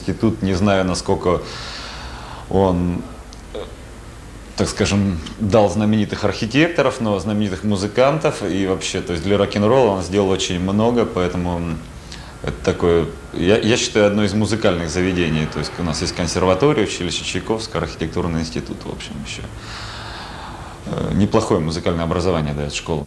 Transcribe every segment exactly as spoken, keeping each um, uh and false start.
институт. Не знаю, насколько он, так скажем, дал знаменитых архитекторов, но знаменитых музыкантов. И вообще, то есть для рок-н-ролла он сделал очень много, поэтому это такое, я, я считаю, одно из музыкальных заведений. То есть у нас есть консерватория, училище Чайковского, архитектурный институт, в общем, еще. Неплохое музыкальное образование дает школа.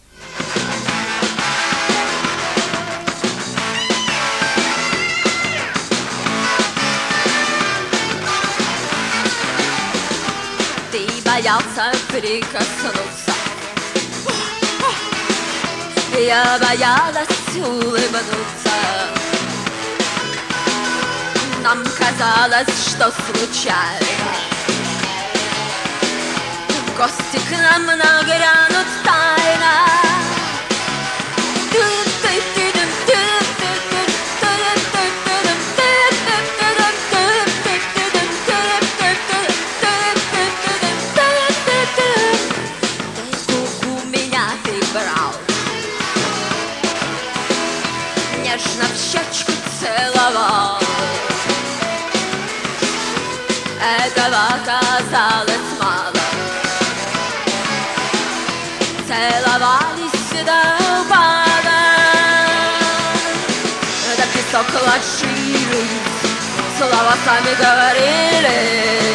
Ты боялся прикоснуться, я боялась улыбнуться. Нам казалось, что случайно в гости к нам нагрянут тайно. Руку меня ты брал, нежно в щечку целовал. Этого оказалось мало. Целовались до упада, да песок ложились, слова сами говорили.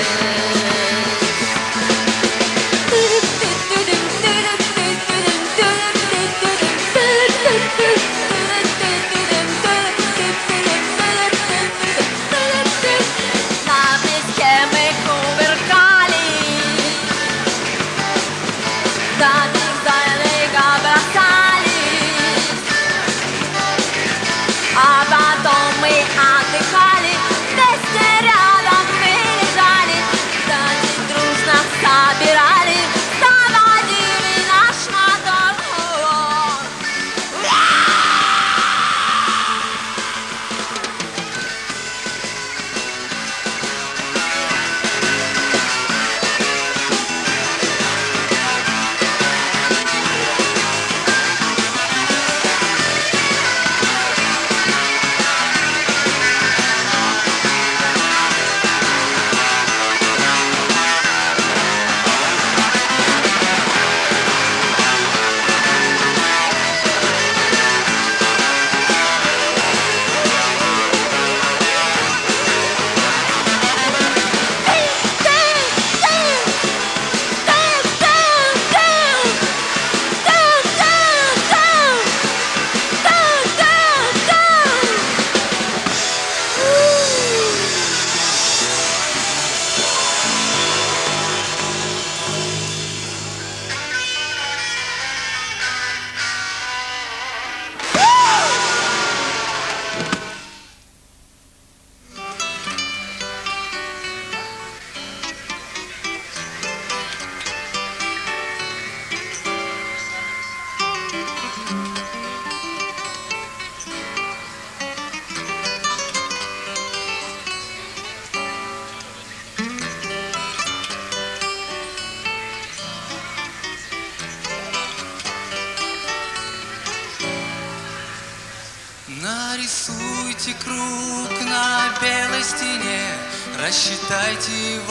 Нарисуйте круг на белой стене, рассчитайте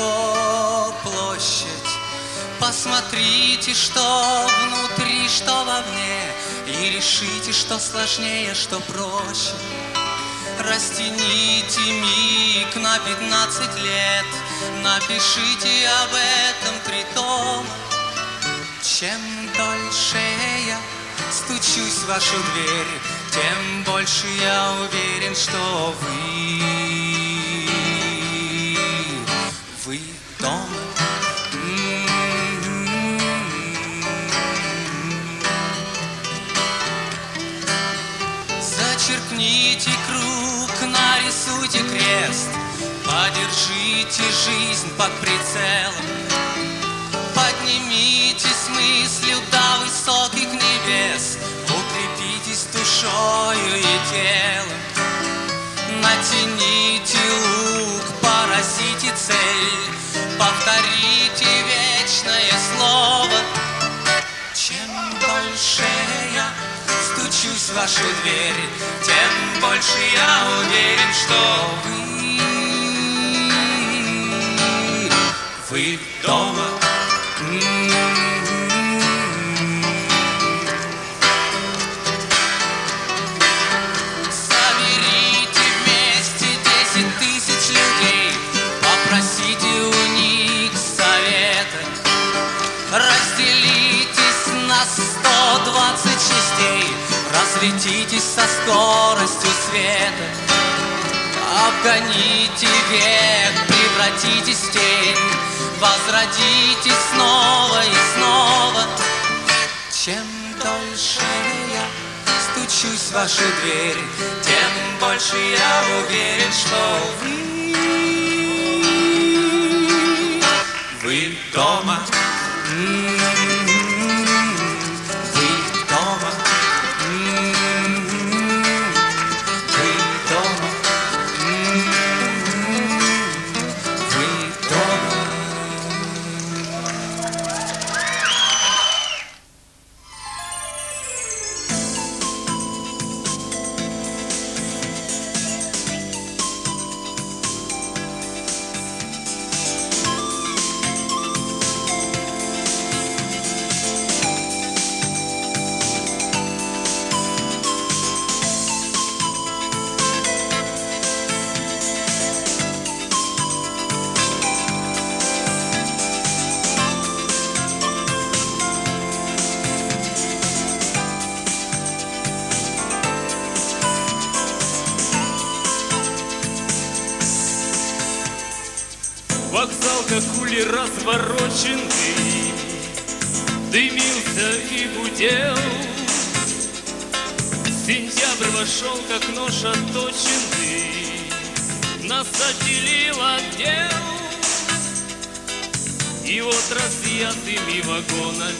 его площадь. Посмотрите, что внутри, что вовне, и решите, что сложнее, что проще. Растяните миг на пятнадцать лет, напишите об этом три тома. Чем дольше я стучусь в вашу дверь, тем больше я уверен, что вы, вы дома. Зачеркните круг, нарисуйте крест, подержите жизнь под прицелом. Поднимитесь мыслью до высоких небес, укрепитесь душою и телом. Натяните лук, поразите цель, повторите вечное слово. Чем дольше я стучусь в вашу дверь, тем больше я уверен, что вы дома. Соберите вместе десять тысяч людей, попросите у них совета. Разделитесь на сто двадцать частей, разлетитесь со скоростью света. Обгоните век, превратитесь в тень, возродитесь снова и снова. Чем дольше я стучусь в вашу дверь, тем больше я уверен, что вы, вы дома. Вокзал, как улей развороченный, дымился и гудел. Сентябрь вошел, как нож отточенный, нас отделил от дел. И вот разъятыми вагонами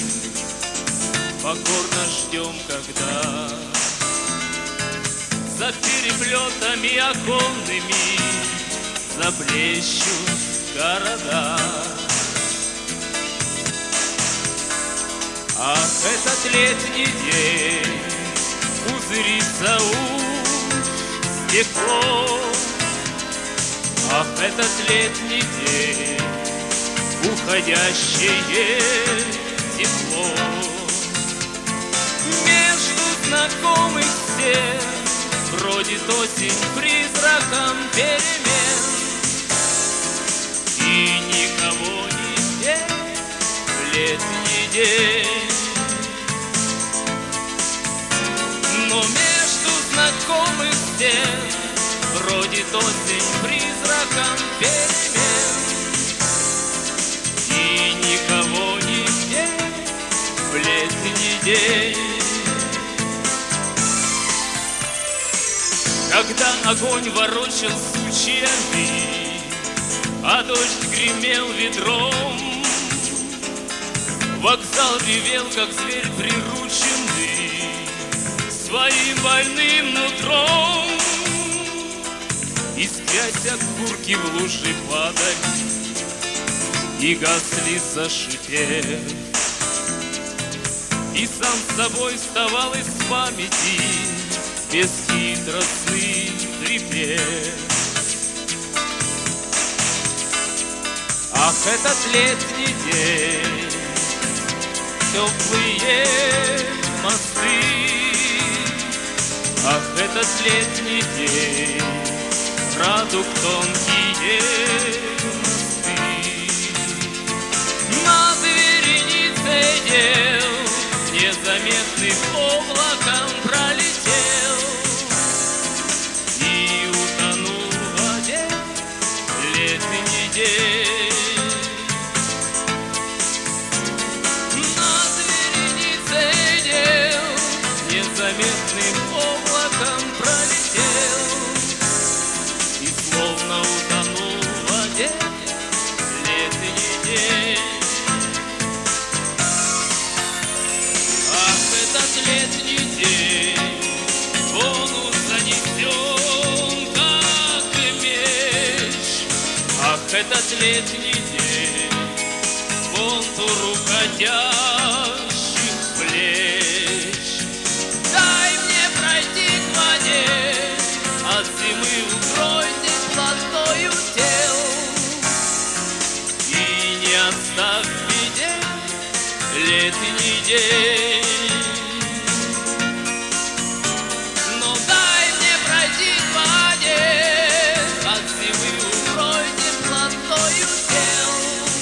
покорно ждем, когда за переплетами оконными заблещут города. Ах, этот летний день пузырится уж стекло. Ах, этот летний день уходящее тепло. Между знакомых стен бродит осень призраком перемен. И никого нигде в летний день. Но между знакомых стен бродит осень призраком перемен. И никого нигде в летний день. Когда огонь ворочал сучьями, а дождь гремел ведром, вокзал ревел, как зверь прирученный, своим больным нутром. Искрясь окурки в лужи падали и гасли, зашипев. И сам с собой вставал из памяти бесхитростный хрипет. Ах, этот летний день, теплые мосты. Ах, этот летний день, радуг тонкие мосты. Над вереницей дел незаметным облаком пролетел и утонул в воде летний день. Незаметным облаком пролетел и словно утонул в воде летний день. Ах, этот летний день, он уж занесен, как меч. Ах, этот летний день, контур уходящих плеч. Дай мне пройти к воде, от зимы укройте плотною тел. И не день. Но дай мне пройти к воде, от зимы укрой теплотою тел,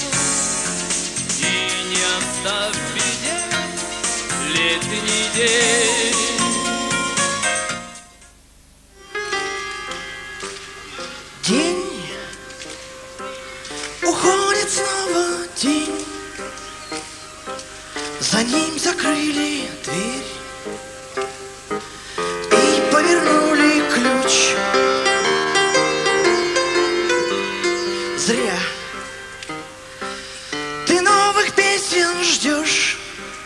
и не оставь в беде летний день. День, уходит снова день, за ним закрыли дверь и повернули ключ. Зря ты новых песен ждешь,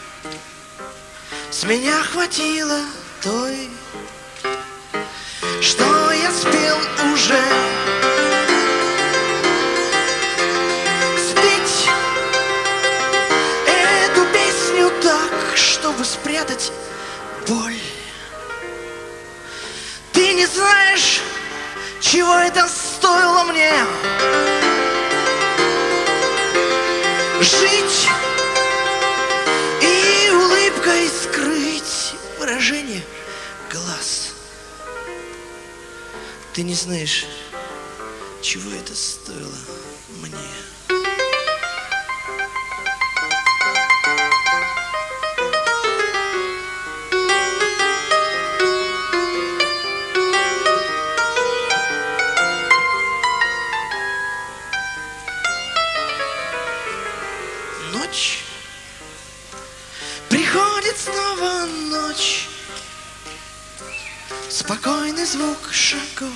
с меня хватило той, что я спел уже. Спеть эту песню так, чтобы спрятать боль. Ты не знаешь, чего это стоило мне. Жить и улыбкой скрыть выражение глаз. Ты не знаешь, чего это стоило мне. Ночь, приходит снова ночь, спокойный звук шагов,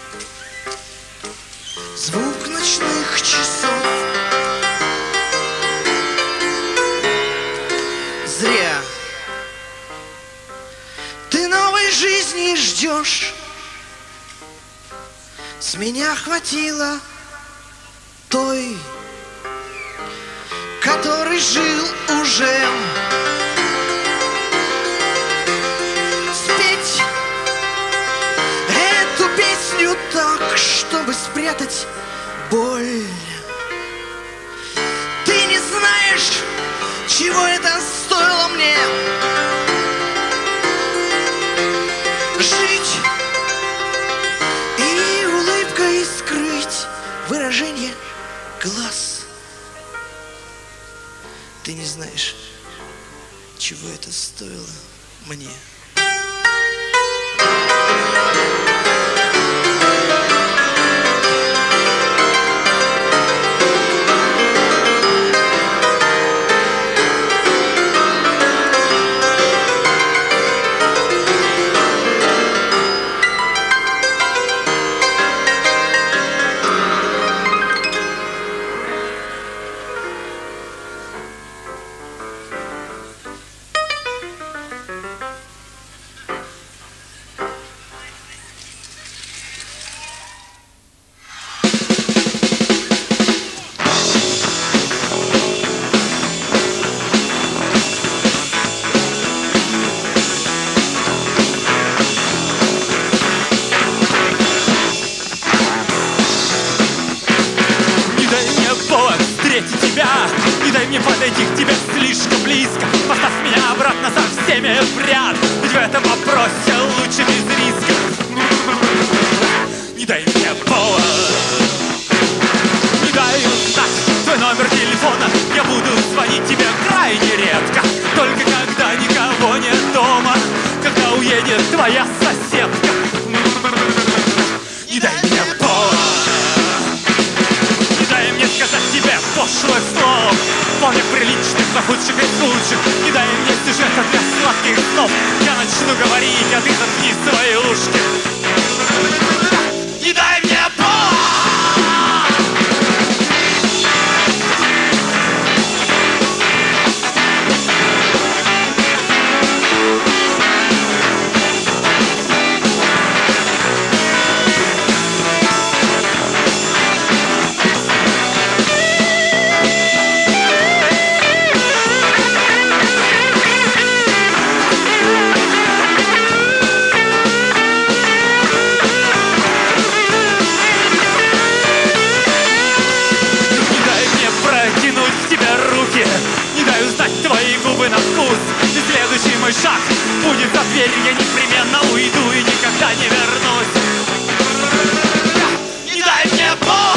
звук ночных часов. Зря ты новой жизни ждешь, с меня хватило той, который жил уже. Спеть эту песню так, чтобы спрятать боль. Ты не знаешь, чего это стоило мне. Жить и улыбкой скрыть выражение глаз. Ты не знаешь, чего это стоило мне. Не дай мне подойти к тебе слишком близко. Поставь меня обратно со всеми в ряд, ведь в этом вопросе лучше без риска. Не дай мне повод, не дай узнать твой номер телефона. Я буду звонить тебе крайне редко, только когда никого нет дома, когда уедет твоя соседка. Не дай мне повод, не дай мне сказать тебе пошлое слово, вполне приличных, но худших из лучших. Не дай мне сюжета для сладких снов. Я начну говорить, а ты заткни свои ушки. Не дай мне непременно уйду и никогда не вернусь. Не дай мне повод.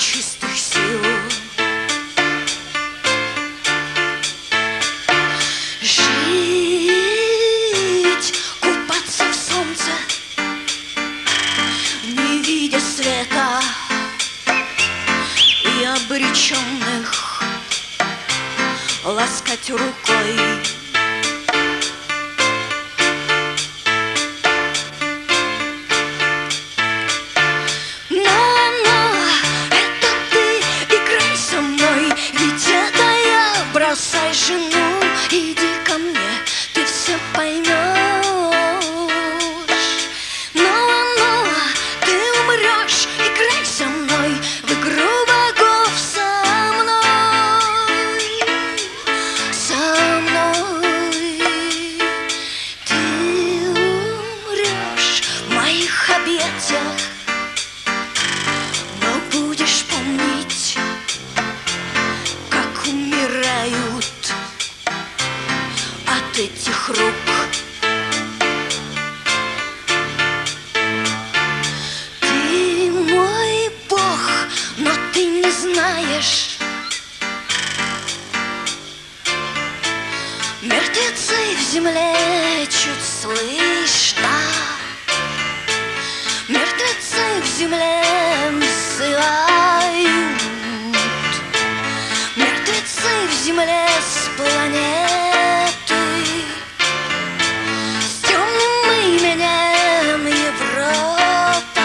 нечистых сил. Жить, купаться в солнце, не видя света, и обреченных ласкать рукой. Бросай жену, иди ко мне, ты все поймешь. Но, ты умрешь, играй со мной в игру богов со мной, со мной. Ты умрешь в моих объятиях, но будешь помнить, как умирают от этих рук. Ты мой Бог, но ты не знаешь, мертвецы в земле чуть слышно, мертвецы в земле взывают, мертвецы в земле с планеты, с темным именем Европа,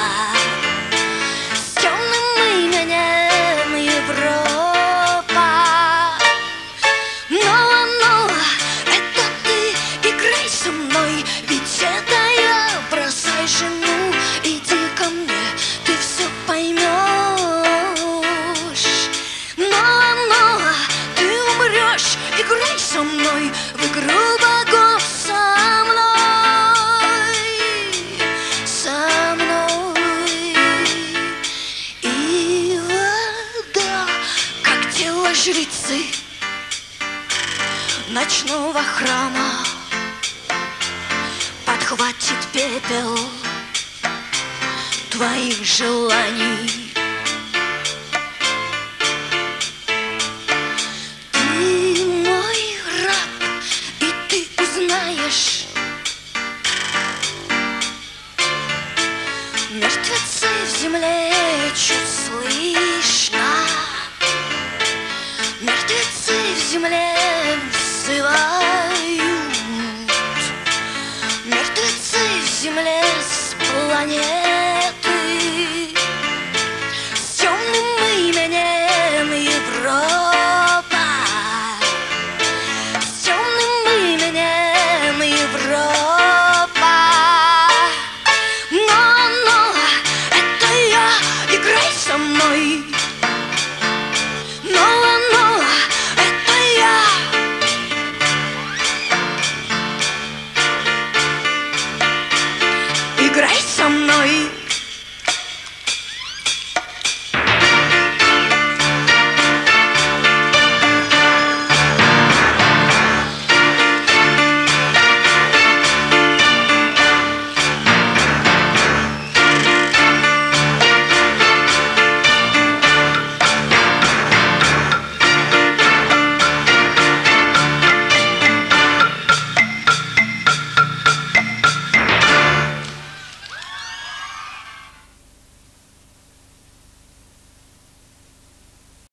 с темным именем Европа. Но, но, это ты играй со мной, ведь это я. Бросай жену, иди ко мне, ты все поймешь. Играй со мной в игру богов со мной, со мной. И вода, как тело жрецы ночного храма, подхватит пепел твоих желаний. Мертвецы в земле чуть